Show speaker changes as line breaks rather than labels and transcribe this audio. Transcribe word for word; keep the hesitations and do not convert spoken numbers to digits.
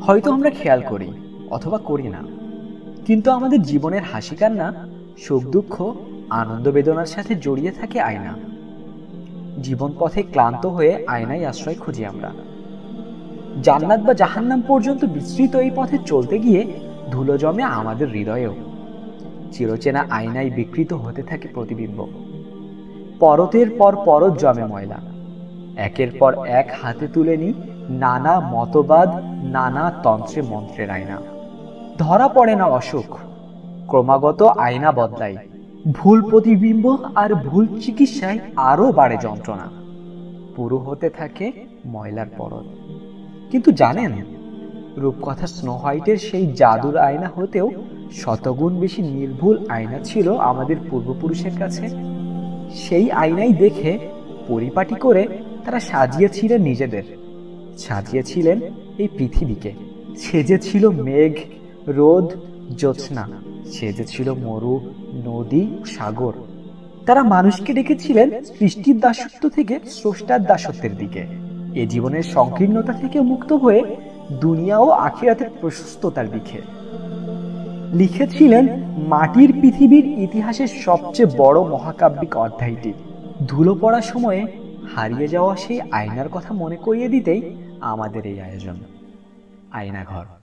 হয়তো আমরা খেয়াল করি অথবা করি না, কিন্তু আমাদের জীবনের হাসি কান্না, সুখ দুঃখ, আনন্দ বেদনার সাথে জড়িয়ে থাকে আয়না। জীবন পথে ক্লান্ত হয়ে আয়নায় আশ্রয় খুঁজি আমরা। জান্নাত বা জাহান্নাম পর্যন্ত বিস্তৃত এই পথে চলতে গিয়ে ধুলো জমে আমাদের হৃদয়েও। চিরচেনা আয়নায় বিকৃত হতে থাকে প্রতিবিম্ব। পরতের পর পরত জমে ময়লা। একের পর এক হাতে তুলে নি নানা মতবাদ, নানা তন্ত্রে মন্ত্রের আয়না। ধরা পড়ে না অসুখ, ক্রমাগত আয়না বদলায়। ভুল প্রতিবিম্ব আর ভুল চিকিৎসায় আরো বাড়ে যন্ত্রণা। পুরো হতে থাকে ময়লার পরত। কিন্তু জানেন, রূপকথা স্নো হোয়াইটের সেই জাদুর আয়না হতেও শতগুণ বেশি নির্ভুল আয়না ছিল আমাদের পূর্বপুরুষের কাছে। সেই আয়নাই দেখে পরিপাটি করে তারা সাজিয়েছিলেন নিজেদের, সাজিয়েছিলেন এই পৃথিবীকে। সেজেছিল মেঘ, রোদ, জ্যোৎস্না, সেজেছিল মরু, নদী, সাগর। তারা মানুষকে ডেকেছিলেন সৃষ্টির দাসত্ব থেকে স্রষ্টার দাসত্বের দিকে, এ জীবনের সংকীর্ণতা থেকে মুক্ত হয়ে দুনিয়া ও আখিরাতের প্রশস্ততার দিকে। লিখেছিলেন মাটির পৃথিবীর ইতিহাসের সবচেয়ে বড় মহাকাব্যিক অধ্যায়টি। ধুলো পড়া সময়ে হারিয়ে যাওয়া সেই আয়নার কথা মনে করিয়ে দিতেই আমাদের এই আয়োজন, আয়নাঘর।